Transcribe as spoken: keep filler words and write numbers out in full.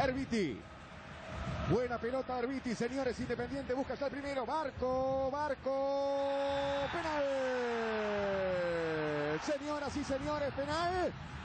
Herbiti. Buena pelota Herbiti, señores. Independiente busca ya el primero. Barco, Barco. Penal. Señoras y señores, penal.